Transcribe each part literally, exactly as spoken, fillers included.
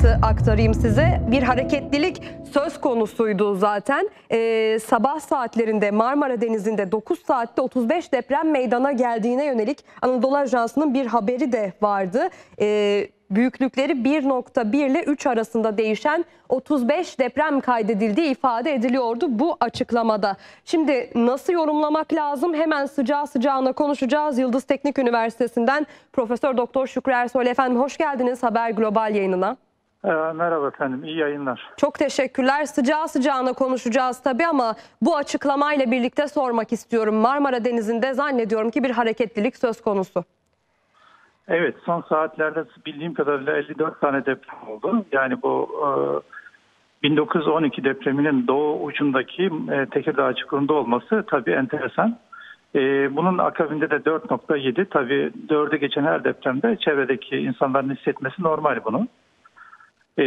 ayrıntı aktarayım size. Bir hareketlilik söz konusuydu zaten. Ee, sabah saatlerinde Marmara Denizi'nde dokuz saatte otuz beş deprem meydana geldiğine yönelik Anadolu Ajansı'nın bir haberi de vardı. Ee, büyüklükleri bir nokta bir ile üç arasında değişen otuz beş deprem kaydedildiği ifade ediliyordu bu açıklamada. Şimdi nasıl yorumlamak lazım? Hemen sıcağı sıcağına konuşacağız. Yıldız Teknik Üniversitesi'nden Profesör Doktor Şükrü Ersoy. Efendim hoş geldiniz Haber Global yayınına. Ee, merhaba efendim, iyi yayınlar. Çok teşekkürler. Sıcağı sıcağına konuşacağız tabii ama bu açıklamayla birlikte sormak istiyorum. Marmara Denizi'nde zannediyorum ki bir hareketlilik söz konusu. Evet, son saatlerde bildiğim kadarıyla elli dört tane deprem oldu. Yani bu e, bin dokuz yüz on iki depreminin doğu ucundaki e, Tekirdağ çukurunda olması tabii enteresan. E, bunun akabinde de dört nokta yedi, tabii dörde geçen her depremde çevredeki insanların hissetmesi normal bunu. E,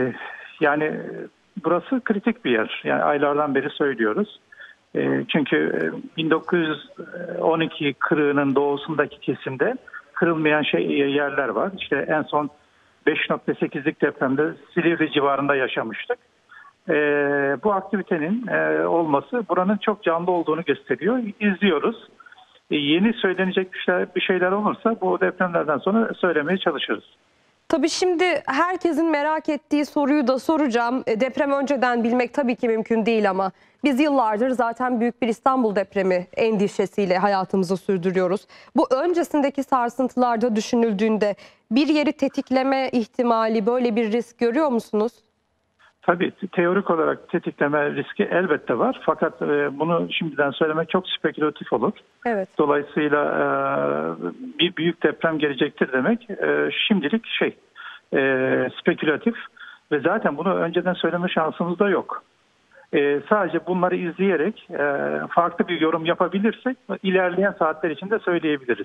yani burası kritik bir yer. Yani aylardan beri söylüyoruz. E, çünkü bin dokuz yüz on iki kırığının doğusundaki kesimde kırılmayan şey yerler var. İşte en son beş nokta sekizlik depremde Silivri civarında yaşamıştık. Ee, bu aktivitenin e, olması buranın çok canlı olduğunu gösteriyor. İzliyoruz. Ee, yeni söylenecek bir şeyler, bir şeyler olursa bu depremlerden sonra söylemeye çalışırız. Tabii şimdi herkesin merak ettiği soruyu da soracağım. Deprem önceden bilmek tabii ki mümkün değil ama biz yıllardır zaten büyük bir İstanbul depremi endişesiyle hayatımızı sürdürüyoruz. Bu öncesindeki sarsıntılarda düşünüldüğünde bir yeri tetikleme ihtimali, böyle bir risk görüyor musunuz? Tabii teorik olarak tetikleme riski elbette var. Fakat e, bunu şimdiden söylemek çok spekülatif olur. Evet. Dolayısıyla e, bir büyük deprem gelecektir demek e, şimdilik şey e, spekülatif ve zaten bunu önceden söyleme şansımız da yok. E, sadece bunları izleyerek e, farklı bir yorum yapabilirsek ilerleyen saatler içinde söyleyebiliriz.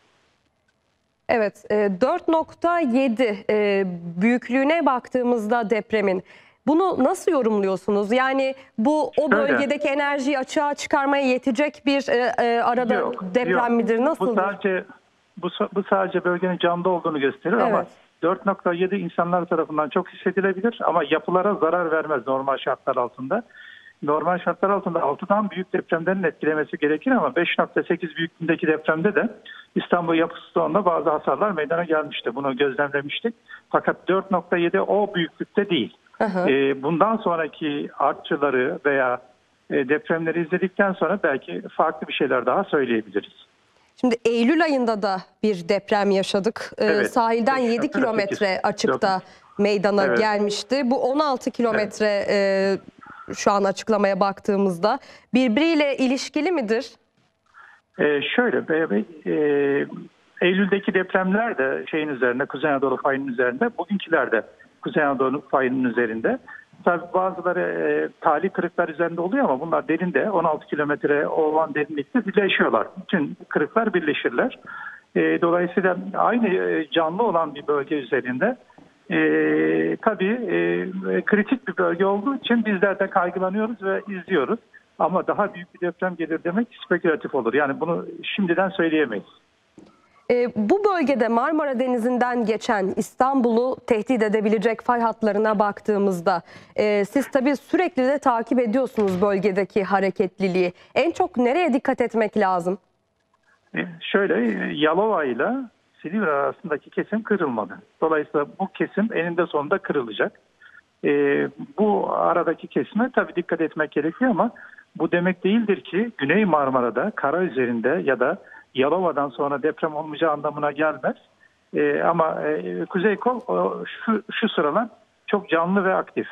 Evet, dört nokta yedi büyüklüğüne baktığımızda depremin bunu nasıl yorumluyorsunuz? Yani bu o bölgedeki Öyle. enerjiyi açığa çıkarmaya yetecek bir e, arada yok, deprem yok. midir? Nasıl? Bu sadece bu, bu sadece bölgenin canlı olduğunu gösterir, evet. Ama dört nokta yedi insanlar tarafından çok hissedilebilir ama yapılara zarar vermez normal şartlar altında. Normal şartlar altında altıdan büyük depremlerin etkilemesi gerekir ama beş nokta sekiz büyüklüğündeki depremde de İstanbul Yapı Stoğu'nda bazı hasarlar meydana gelmişti. Bunu gözlemlemiştik. Fakat dört nokta yedi o büyüklükte değil. Ee, bundan sonraki artçıları veya e, depremleri izledikten sonra belki farklı bir şeyler daha söyleyebiliriz. Şimdi Eylül ayında da bir deprem yaşadık. Ee, evet, sahilden yedi kilometre açıkta meydana evet. gelmişti. Bu on altı kilometre evet. e, şu an açıklamaya baktığımızda birbiriyle ilişkili midir? Ee, şöyle, e, e, Eylül'deki depremler de şeyin üzerinde, Kuzey Anadolu fayının üzerinde, bugünküler de Kuzey Anadolu fayının üzerinde. Tabii bazıları e, tali kırıklar üzerinde oluyor ama bunlar derinde, on altı kilometre olan derinlikte birleşiyorlar. Bütün kırıklar birleşirler. E, dolayısıyla aynı e, canlı olan bir bölge üzerinde e, tabii e, kritik bir bölge olduğu için bizler de kaygılanıyoruz ve izliyoruz. Ama daha büyük bir deprem gelir demek spekülatif olur. Yani bunu şimdiden söyleyemeyiz. E, bu bölgede Marmara Denizi'nden geçen İstanbul'u tehdit edebilecek fay hatlarına baktığımızda e, siz tabii sürekli de takip ediyorsunuz bölgedeki hareketliliği. En çok nereye dikkat etmek lazım? E, şöyle Yalova ile Silivri arasındaki kesim kırılmadı. Dolayısıyla bu kesim eninde sonunda kırılacak. E, bu aradaki kesime tabii dikkat etmek gerekiyor ama bu demek değildir ki Güney Marmara'da kara üzerinde ya da Yalova'dan sonra deprem olmayacağı anlamına gelmez. Ee, ama e, Kuzey Kol o, şu, şu sıralar çok canlı ve aktif.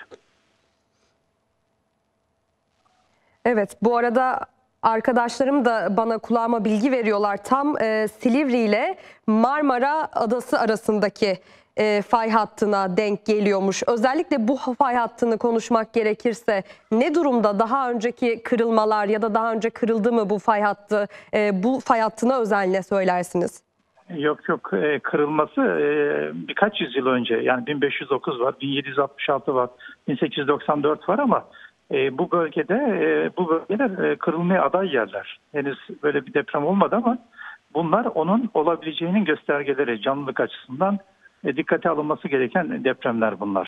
Evet, bu arada arkadaşlarım da bana kulağıma bilgi veriyorlar. Tam e, Silivri ile Marmara Adası arasındaki e, fay hattına denk geliyormuş. Özellikle bu fay hattını konuşmak gerekirse ne durumda, daha önceki kırılmalar ya da daha önce kırıldı mı bu fay hattı? E, bu fay hattına özel ne söylersiniz? Yok yok e, kırılması e, birkaç yüzyıl önce, yani bin beş yüz dokuz var, bin yedi yüz altmış altı var, bin sekiz yüz doksan dört var ama e, bu bölgede e, bu bölgeler e, kırılmaya aday yerler. Henüz böyle bir deprem olmadı ama bunlar onun olabileceğinin göstergeleri, canlılık açısından e, dikkate alınması gereken depremler bunlar.